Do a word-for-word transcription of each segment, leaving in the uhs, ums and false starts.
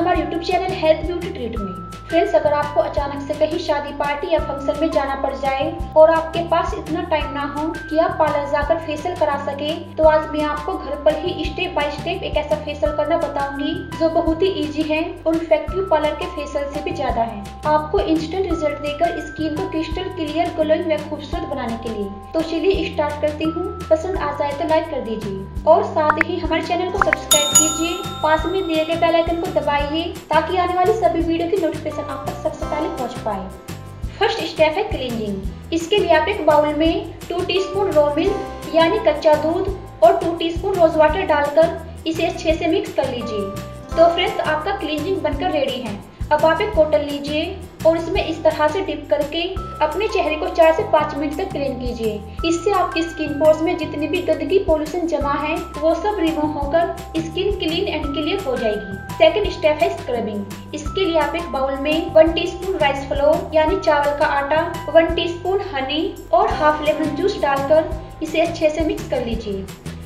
हमारे YouTube channel health beauty treat में। Friends, अगर आपको अचानक से कहीं शादी पार्टी या फंक्शन में जाना पड़ जाए और आपके पास इतना टाइम ना हो कि आप पार्लर जाकर फेशियल करा सके, तो आज मैं आपको घर पर ही स्टेप बाय स्टेप एक ऐसा फेशियल करना बताऊंगी जो बहुत ही इजी है और इफेक्टिव पार्लर के फेशियल से भी ज्यादा है। आपको इंस्टेंट रिजल्ट देकर स्किन को क्रिस्टल क्लियर, ग्लोइंग व खूबसूरत बनाने के लिए। तो चलिए स्टार्ट करती हूँ। पसंद आ जाए तो लाइक कर दीजिए और साथ ही हमारे चैनल को सब्सक्राइब कीजिए। पास में दिए गए बेल आइकन को दबाइए ताकि आने वाली सभी वीडियो की नोटिफिकेशन आप तक सबसे पहले पहुंच पाए। फर्स्ट स्टेप है क्लींजिंग। इसके लिए आप एक बाउल में टू टीस्पून रॉ मिल्क यानी कच्चा दूध और टू टीस्पून रोज वाटर डालकर इसे अच्छे से मिक्स कर लीजिए। तो फ्रेंड्स, आपका क्लींजिंग बनकर रेडी है। अब आप एक कॉटन लीजिए और इसमें इस तरह से डिप करके अपने चेहरे को चार से पाँच मिनट तक क्लीन कीजिए। इससे आपकी स्किन पोर्स में जितनी भी गंदगी, पॉल्यूशन जमा है वो सब रिमूव होकर स्किन क्लीन एंड क्लियर हो जाएगी। सेकंड स्टेप है स्क्रबिंग। इसके लिए आप एक बाउल में वन टीस्पून राइस फ्लोर यानी चावल का आटा, वन टीस्पून हनी और हाफ लेमन जूस डालकर इसे अच्छे से मिक्स कर लीजिए।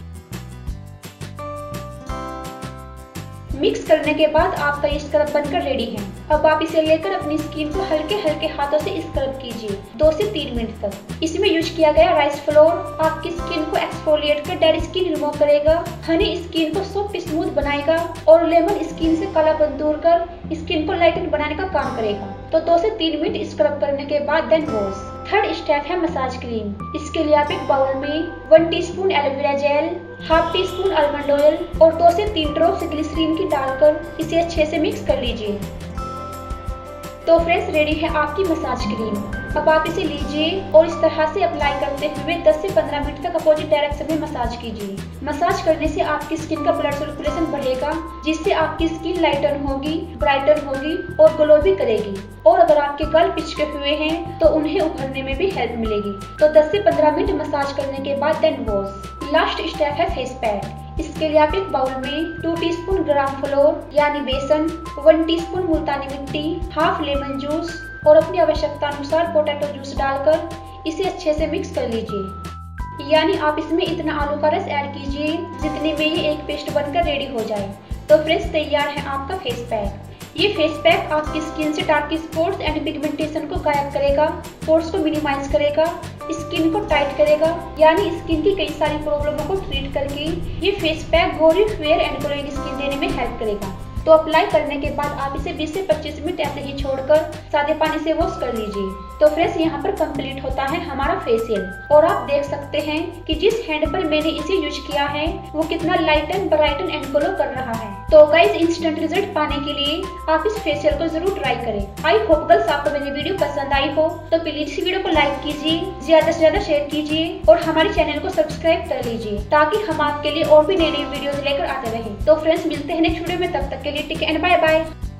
मिक्स करने के बाद आपका ये स्क्रब बनकर रेडी है। अब आप इसे लेकर अपनी स्किन को हल्के हल्के हाथों से स्क्रब कीजिए दो से तीन मिनट तक। इसमें यूज किया गया राइस फ्लोर आपकी स्किन को एक्सफोलिएट कर डेड स्किन रिमूव करेगा, हनी स्किन को सॉफ्ट स्मूथ बनाएगा और लेमन स्किन से कालापन दूर कर स्किन को लाइटन बनाने का काम करेगा। तो दो से तीन मिनट स्क्रब करने के बाद देन वॉश। थर्ड स्टेप है मसाज क्रीम। इसके लिए आप एक बाउल में one teaspoon aloe vera gel, half teaspoon almond oil और दो से तीन ड्रॉप्स ग्लिसरीन की डालकर इसे अच्छे से मिक्स कर लीजिए। तो फ्रेंड्स, रेडी है आपकी मसाज क्रीम। अब आप इसे लीजिए और इस तरह से अप्लाई करते हुए दस से पंद्रह मिनट तक अपोजिट डायरेक्शन में मसाज कीजिए। मसाज करने से आपकी स्किन का ब्लड सर्कुलेशन बढ़ेगा, जिससे आपकी स्किन लाइटन होगी, ब्राइटन होगी और ग्लो भी करेगी। और अगर आपके गाल पिचके हुए हैं तो उन्हें उभरने में भी हेल्प मिलेगी। तो दस से पंद्रह मिनट मसाज करने के बाद देन वॉश। लास्ट स्टेप है फेस पैक। इसके लिए आप एक बाउल में टू टीस्पून ग्राम फ्लोर यानी बेसन, वन टीस्पून मुल्तानी मिट्टी, हाफ लेमन जूस और अपनी आवश्यकता अनुसार पोटैटो जूस डालकर इसे अच्छे से मिक्स कर लीजिए। यानी आप इसमें इतना आलू का रस ऐड कीजिए जितने में ये एक पेस्ट बनकर रेडी हो जाए। तो फ्रेंड्स, तैयार है आपका फेस पैक। ये फेस पैक आपकी स्किन से डार्क स्पॉट्स एंड पिगमेंटेशन को गायब करेगा, पोर्स को मिनिमाइज करेगा, स्किन को टाइट करेगा, यानी स्किन की कई सारी प्रॉब्लमों को ट्रीट करके ये फेस पैक गोरी, फेयर एंड ग्लोइंग स्किन देने में हेल्प करेगा। तो अप्लाई करने के बाद आप इसे बीस से पच्चीस मिनट ऐसे ही छोड़कर सादे पानी से वॉश कर लीजिए। तो फ्रेंड्स, यहाँ पर कंप्लीट होता है हमारा फेशियल। और आप देख सकते हैं कि जिस हैंड पर मैंने इसे यूज किया है वो कितना लाइटन, ब्राइटन एंड ग्लो कर रहा है। तो गाइस, इंस्टेंट रिजल्ट पाने के लिए आप इस फेशियल को जरूर ट्राई करें। आई होप गर्ल्स आपको मेरी वीडियो पसंद आई हो तो प्लीज इस वीडियो को लाइक कीजिए, ज्यादा से ज्यादा शेयर कीजिए और हमारे चैनल को सब्सक्राइब कर लीजिए ताकि हम आपके लिए और भी नई नई वीडियोस लेकर आते रहे। तो फ्रेंड्स, मिलते हैं नेक्स्ट वीडियो में। तब तक के लिए take care and bye bye.